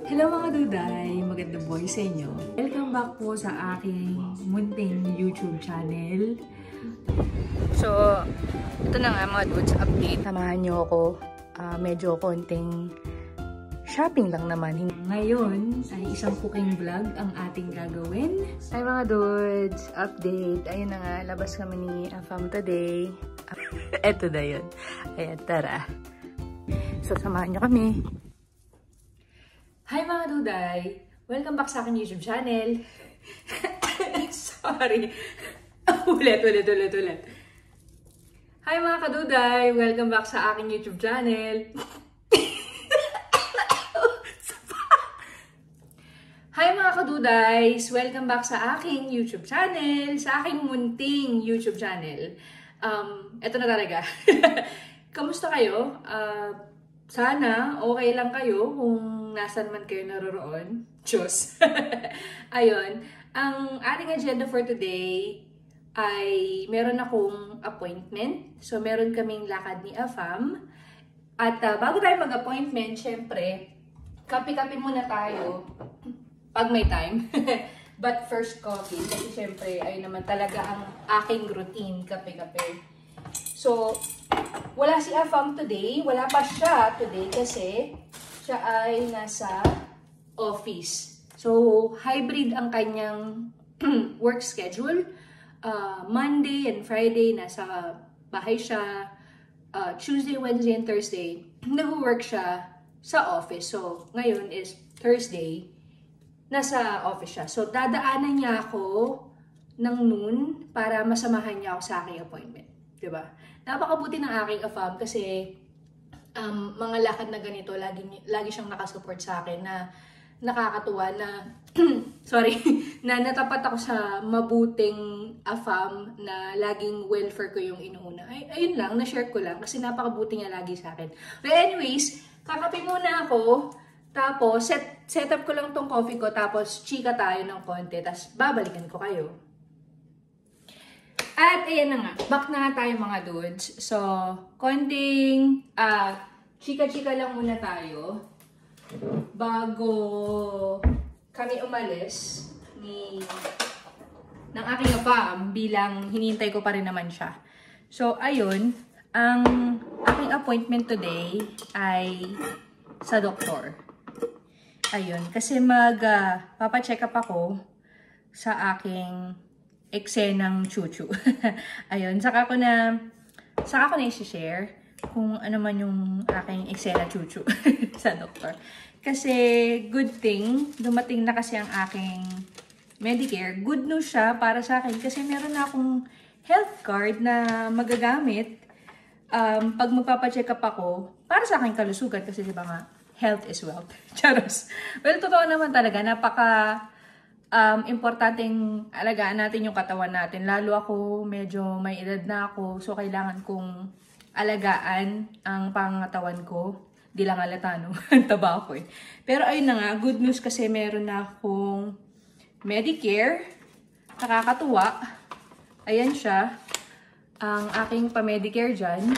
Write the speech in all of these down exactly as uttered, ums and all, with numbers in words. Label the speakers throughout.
Speaker 1: Hello mga duday! Magandang buhay sa inyo. Welcome back po sa aking munting YouTube channel. So, ito na nga mga dudes, update. Samahan nyo ako. Uh, medyo konting shopping lang naman. Ngayon ay isang cooking vlog ang ating gagawin. Hi mga dudes! Update. Ayun na nga, labas kami ni Afam today. Eto na yun. Ayan, tara. So, samahan nyo kami. Hi mga duday! Welcome back sa aking YouTube channel. Sorry. ulit, ulit, ulit, ulit. Hi mga kaduday! Welcome back sa aking YouTube channel. Hi mga kadudays! Welcome back sa aking YouTube channel. Sa aking munting YouTube channel. Um, eto na talaga. Kamusta kayo? Uh, sana okay lang kayo kung nasan man kayo naroroon. Diyos. Ayun. Ang ating agenda for today ay meron akong appointment. So, meron kaming lakad ni Afam. At uh, bago tayo mag-appointment, syempre, kape-kape muna tayo pag may time. But first, coffee. Kasi syempre, ay naman talaga ang aking routine, kape-kape. So, wala si Afam today. Wala pa siya today kasi siya ay nasa office. So, hybrid ang kanyang work schedule. Uh, Monday and Friday, nasa bahay siya. Uh, Tuesday, Wednesday, and Thursday, nag-work siya sa office. So, ngayon is Thursday, nasa office siya. So, dadaanan niya ako ng noon para masamahan niya ako sa aking appointment. Diba? Napakabuti ng aking Afam kasi Um, mga lakad na ganito, lagi, lagi siyang nakasupport sa akin na nakakatuwa na, sorry, na natapat ako sa mabuting Afam na laging welfare ko yung inuuna. Ay, ayun lang, na-share ko lang kasi napakabuti niya lagi sa akin. But anyways, kakape muna ako, tapos set, set up ko lang tong coffee ko, tapos chika tayo ng konti, tapos babalikan ko kayo. At ayan na nga, back na nga tayo mga dudes. So, konting uh, chika-chika lang muna tayo bago kami umalis ni ng aking Afam bilang hinintay ko pa rin naman siya. So, ayun, ang aking appointment today ay sa doktor. Ayun, kasi mag uh, papacheck up ako sa aking eksenang chuchu. Ayun, saka ko na saka ko na i-share kung ano man yung aking eksena chuchu sa doktor. Kasi good thing, dumating na kasi ang aking Medicare. Good news siya para sa akin kasi meron na akong health card na magagamit um, pag magpapacheck up ako para sa aking kalusugan kasi diba nga, health is wealth. Charos. Well, totoo naman talaga, napaka Um, importanteng alagaan natin yung katawan natin. Lalo ako, medyo may edad na ako. So, kailangan kong alagaan ang pangatawan ko. Di lang alata, no? Taba ako eh. Pero ayun na nga, good news kasi meron na akong Medicare. Nakakatuwa. Ayan siya. Ang aking pa-Medicare dyan.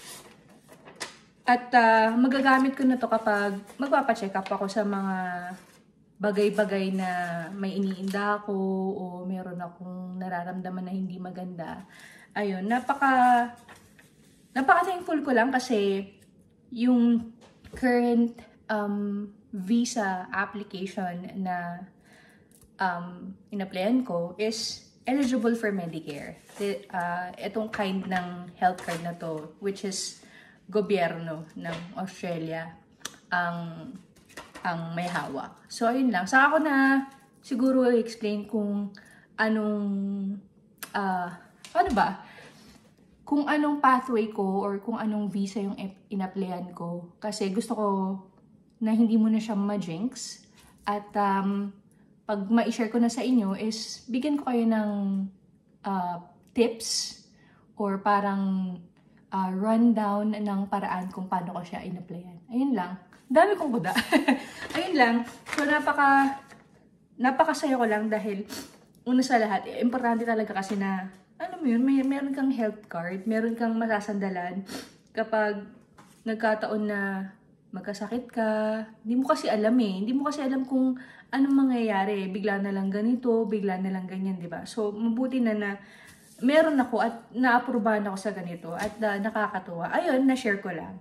Speaker 1: At uh, magagamit ko na to kapag magpapacheck up ako sa mga bagay-bagay na may iniinda ako o meron akong nararamdaman na hindi maganda. Ayun, napaka napaka-thankful ko lang kasi yung current um, visa application na um, in-applyan ko is eligible for Medicare. Uh, itong kind ng health card na to, which is gobyerno ng Australia ang ang may hawak. So, ayun lang. Saka ako na siguro explain kung anong, uh, ano ba? Kung anong pathway ko or kung anong visa yung in-applyan ko. Kasi gusto ko na hindi mo na siya ma-jinx. At um, pag ma-share ko na sa inyo is bigyan ko kayo ng uh, tips or parang uh, rundown ng paraan kung paano ko siya in-applyan. Ayun lang. Dami kong kuda. Ayun lang. So, napaka, napakasaya ko lang dahil una sa lahat, importante talaga kasi na, ano mo yun, may, meron kang health card, meron kang masasandalan kapag nagkataon na magkasakit ka. Hindi mo kasi alam eh. Hindi mo kasi alam kung anong mangyayari. Bigla na lang ganito, bigla na lang ganyan, di ba? So, mabuti na na meron ako at naaprubahan ako sa ganito at uh, nakakatuwa. Ayun, na-share ko lang.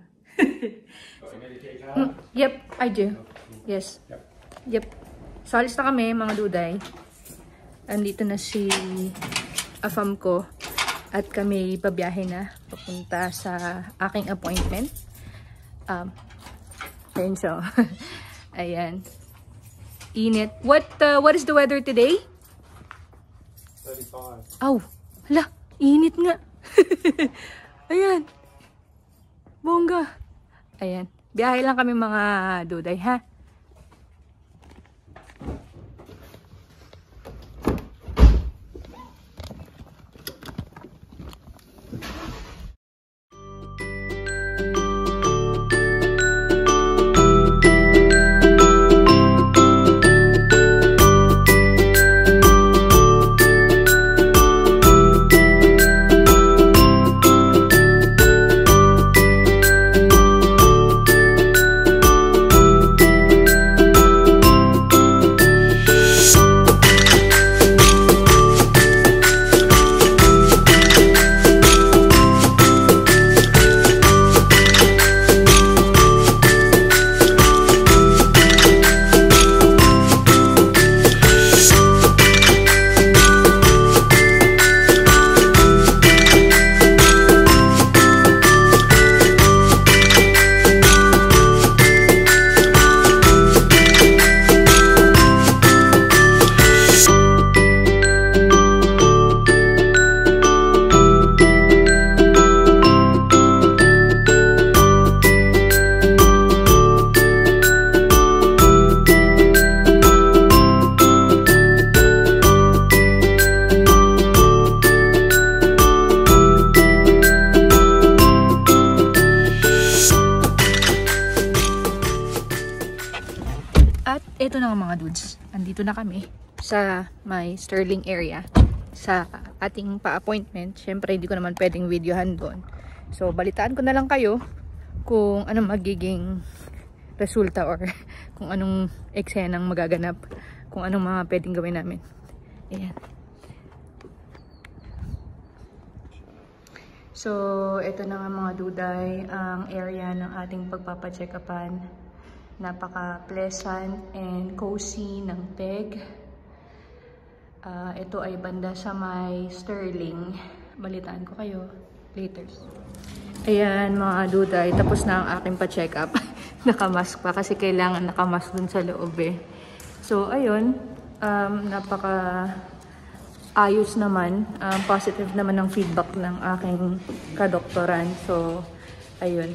Speaker 1: mm, yep, I do. Yes. Yep. So, alis na kami, mga duday. Andito na si afam ko at kami pabiyahe na papunta sa aking appointment. Um, ayun, so, ayan. Init. What uh, what is the weather today?
Speaker 2: thirty-five.
Speaker 1: Oh, hala, init nga. Ayan. Bongga. Ayan. Biyahe lang kami mga duday, ha? Ito na nga mga dudes, andito na kami sa my Sterling area sa ating pa-appointment. Syempre hindi ko naman pwedeng videohan doon. So balitaan ko na lang kayo kung anong magiging resulta or kung anong eksenang magaganap, kung anong mga pwedeng gawin namin. Ayan. So ito na nga mga duday, ang area ng ating pagpapacheck-upan. Napaka-pleasant and cozy ng P E G. Uh, ito ay banda sa may Sterling. Balitaan ko kayo later. Ayan mga duday, tapos na ang aking pa-check up. Nakamask pa kasi kailangan nakamask dun sa loob eh. So ayun, um, napaka ayos naman. Um, positive naman ang feedback ng aking kadoktoran. So ayun.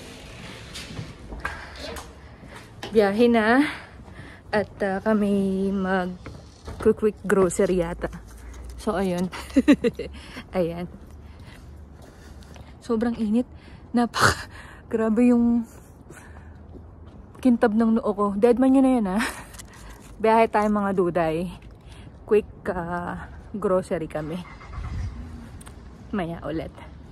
Speaker 1: Biyahe na at uh, kami mag quick grocery yata. So ayun. Ayan. Sobrang init. Napaka grabe yung kintab ng noo ko. Deadman yun na yan ha. Biyahe tayo mga duday. Quick uh, grocery kami. Maya ulit.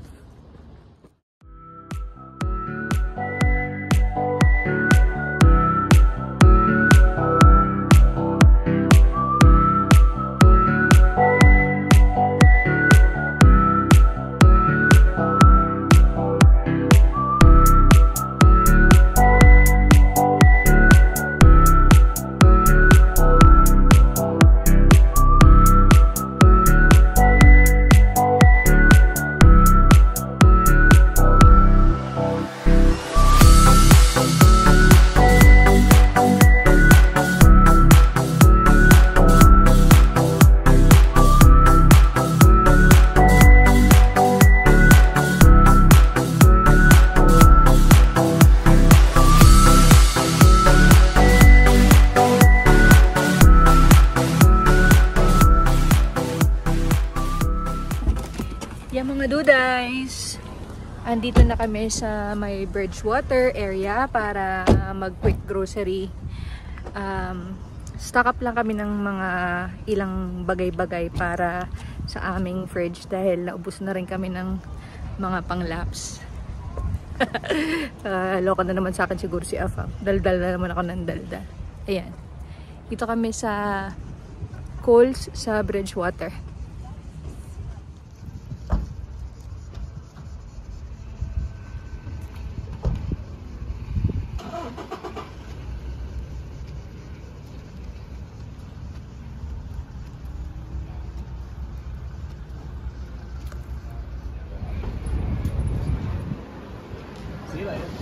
Speaker 1: Yan mga dudays, andito na kami sa may Bridgewater area para mag quick grocery. Um, stock up lang kami ng mga ilang bagay-bagay para sa aming fridge dahil naubos na rin kami ng mga pang-laps. uh, loko na naman sa akin siguro si Afam. Daldal na naman ako ng daldal. Ayan. Dito kami sa Coles sa Bridgewater.
Speaker 2: See you later.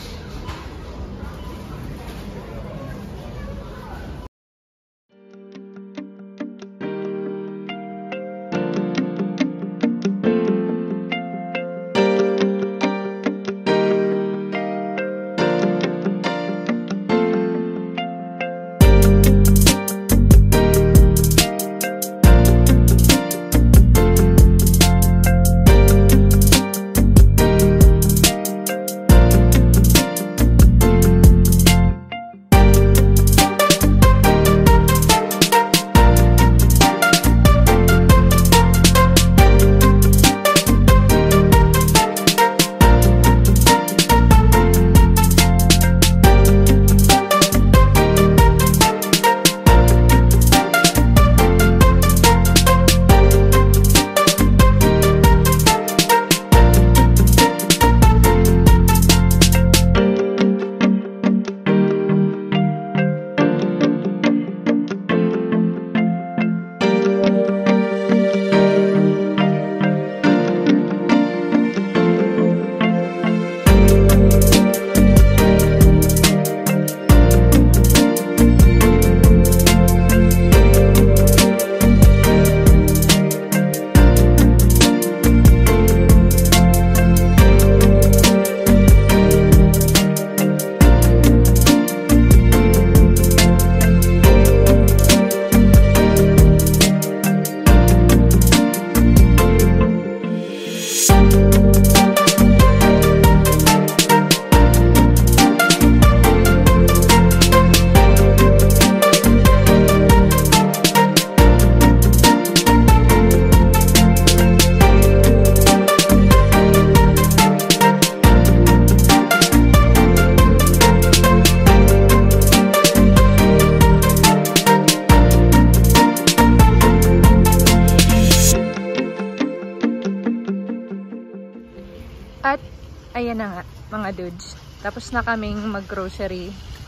Speaker 1: At ayan na nga mga dudes, tapos na kaming mag-grocery.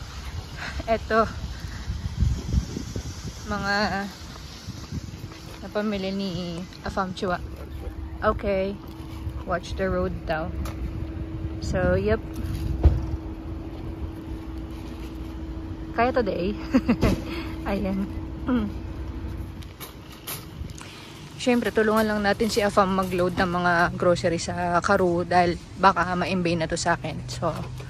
Speaker 1: Eto mga napamili ni Afam Chua. Okay, watch the road daw. So yep, kaya today. Ayan. Siyempre, tulungan lang natin si Afam mag-load ng mga grocery sa Karoo dahil baka ma-imbay na to sa akin. So,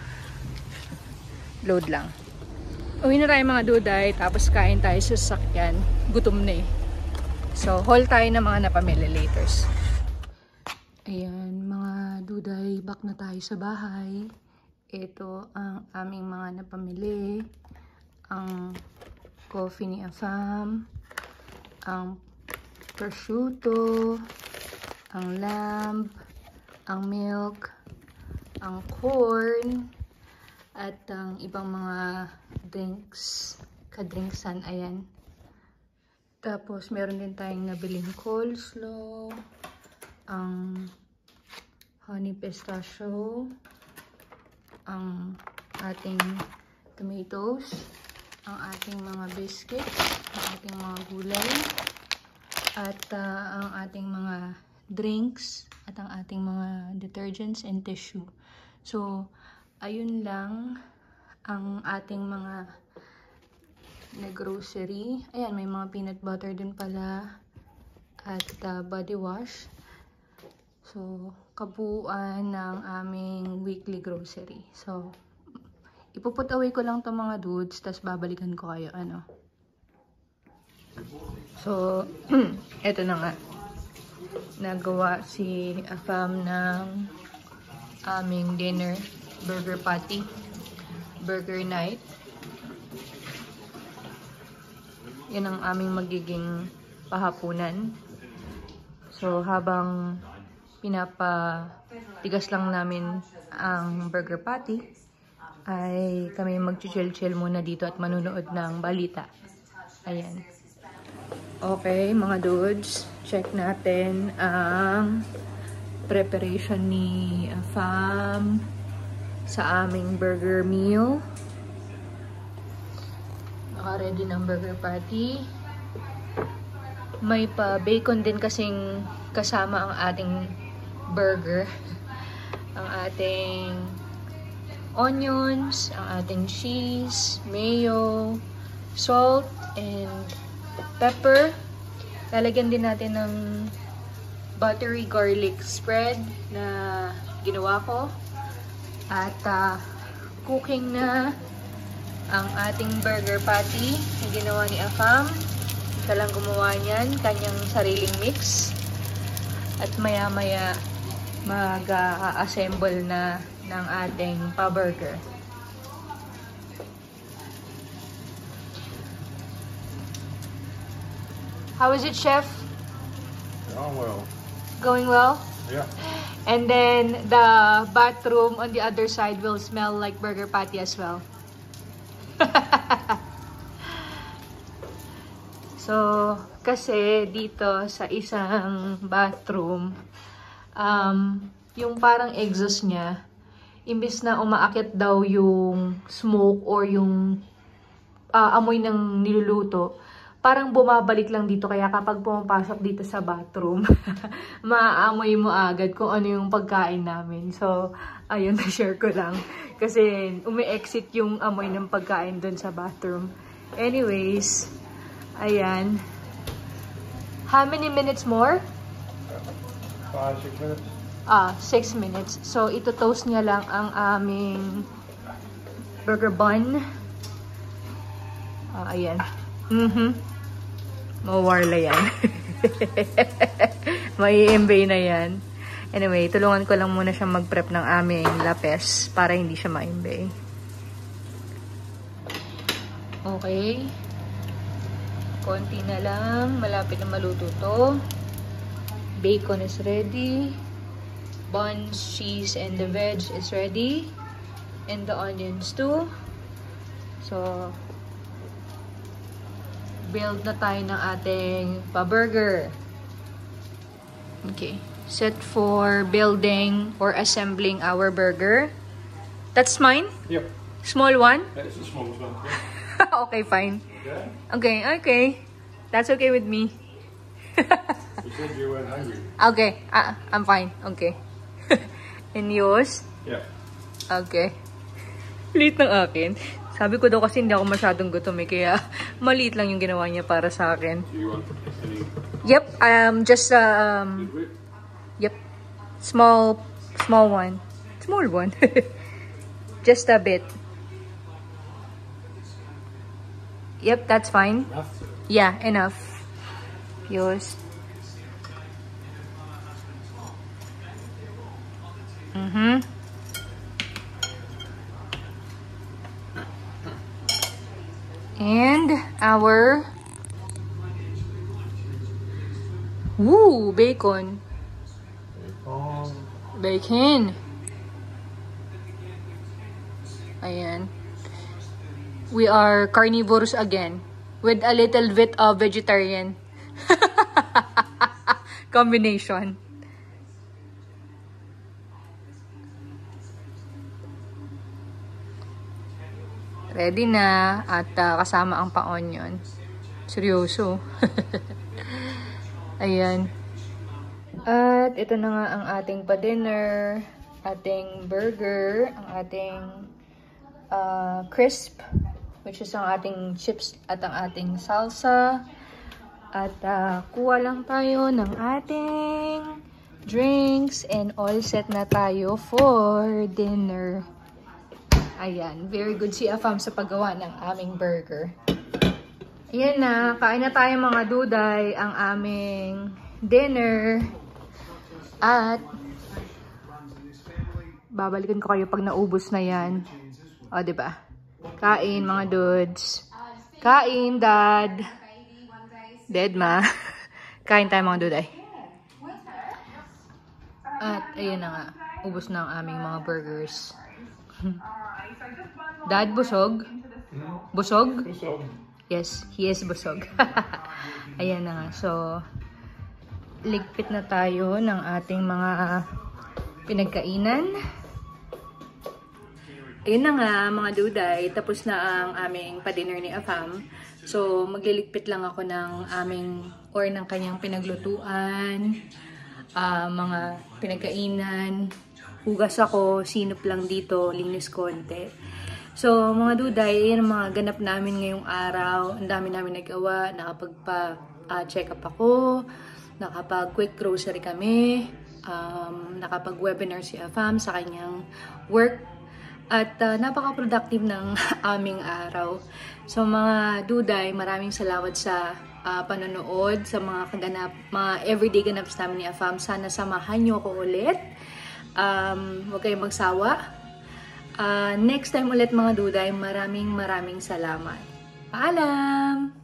Speaker 1: load lang. Uwi na tayo mga duday, tapos kain tayo sa sasakyan. Gutom na eh. So, haul tayo ng mga napamili laters. Ayan, mga duday, back na tayo sa bahay. Ito ang aming mga napamili. Ang coffee ni Afam. Ang prosciutto, ang lamb, ang milk, ang corn, at ang ibang mga drinks, kadrinksan, ayan. Tapos meron din tayong nabiling coleslaw, ang honey pistachio, ang ating tomatoes, ang ating mga biscuits, ang ating mga gulay, at uh, ang ating mga drinks, at ang ating mga detergents and tissue. So, ayun lang ang ating mga na grocery. Ayan, may mga peanut butter din pala, at uh, body wash. So, kabuuan ng aming weekly grocery. So, ipuput away ko lang to mga dudes, tas babalikan ko kayo, ano. So, eto na nga. Nagawa si Afam ng aming dinner. Burger patty. Burger night. Yan ang aming magiging pahapunan. So, habang pinapatigas lang namin ang burger patty, ay kami mag-chill-chill muna dito at manunood ng balita. Ayan. Okay, mga dudes, check natin ang preparation ni Afam sa aming burger meal. Naka-ready ng burger patty. May pa bacon din kasing kasama ang ating burger. Ang ating onions, ang ating cheese, mayo, salt, and pepper. Lalagyan din natin ng buttery garlic spread na ginawa ko. At uh, cooking na ang ating burger patty na ginawa ni Afam. Siya lang gumawa niyan, kanyang sariling mix. At maya-maya mag-assemble na ng ating pa-burger. How is it, Chef?
Speaker 2: Going well.
Speaker 1: Going well?
Speaker 2: Yeah.
Speaker 1: And then the bathroom on the other side will smell like burger patty as well. So, kasi dito sa isang bathroom, um, yung parang exhaust niya, imbis na umaakit daw yung smoke or yung uh, amoy ng niluluto, parang bumabalik lang dito. Kaya kapag pumapasok dito sa bathroom, maaamoy mo agad kung ano yung pagkain namin. So, ayun, na-share ko lang. Kasi umi-exit yung amoy ng pagkain dun sa bathroom. Anyways, ayan. How many minutes more?
Speaker 2: Five, six minutes.
Speaker 1: Ah, six minutes. So, ito toast niya lang ang aming burger bun. Ah, ayan. Mm-hmm. Mawarla yan. Mai-embay na yan. Anyway, tulungan ko lang muna siya mag-prep ng aming lapes para hindi siya ma-embay. Okay. Konti na lang. Malapit na maluto to. Bacon is ready. Buns, cheese, and the veg is ready. And the onions too. So, build na tayo ng ating pa-burger. Okay. Set for building or assembling our burger. That's mine?
Speaker 2: Yep.
Speaker 1: Small one?
Speaker 2: That's the smallest one.
Speaker 1: Okay, fine.
Speaker 2: Okay.
Speaker 1: Okay, okay. That's okay with me.
Speaker 2: You said you weren't hungry.
Speaker 1: Okay, ah, I'm fine. Okay. And yours?
Speaker 2: Yeah.
Speaker 1: Okay. Liit ng akin. Sabi ko daw kasi hindi ako masyadong gutom eh, kaya maliit lang yung ginawa niya para sa akin.
Speaker 2: Do you want any?
Speaker 1: Yep, um, just, um,
Speaker 2: Good whip?
Speaker 1: yep, small, small one. Small one. Just a bit. Yep, that's fine.
Speaker 2: Enough?
Speaker 1: Yeah, enough. Yours. Mm-hmm. And our woo, bacon.
Speaker 2: Bacon.
Speaker 1: Bacon. Ayan. We are carnivores again with a little bit of vegetarian combination. Ready na at uh, kasama ang pa-onion. Seryoso. Ayan. At ito na nga ang ating pa-dinner, ating burger, ang ating uh, crisp, which is ang ating chips at ang ating salsa. At uh, kuha lang tayo ng ating drinks and all set na tayo for dinner. Ayan, very good si Afam sa paggawa ng aming burger. Ayan na, kain na tayo mga duday, ang aming dinner. At babalikan ko kayo pag naubos na yan. O, diba? Kain mga dudes. Kain, dad. Dead ma. Kain tayo mga duday. At ayun na nga. ubos na ang aming mga burgers. Dad, busog? Busog?
Speaker 2: Busog.
Speaker 1: Yes, he is busog. Ayan na nga. So, ligpit na tayo ng ating mga pinagkainan. Ayun na nga, mga duday. Tapos na ang aming pa-dinner ni Afam. So, magliligpit lang ako ng aming or ng kanyang pinaglutuan, uh, mga pinagkainan. Hugas ako, sinop lang dito, linis konti. So, mga duday, yan ang mga ganap namin ngayong araw. Ang dami namin nagawa, nakapagpa-check uh, up ako, nakapag-quick grocery kami, um, nakapag-webinar si Afam sa kanyang work, at uh, napaka-productive ng aming araw. So, mga duday, maraming salamat sa uh, panonood, sa mga kaganap, mga everyday ganaps namin ni Afam. Sana samahan nyo ako ulit. Um, huwag kayong magsawa. Uh, next time ulit mga duday, maraming maraming salamat. Paalam!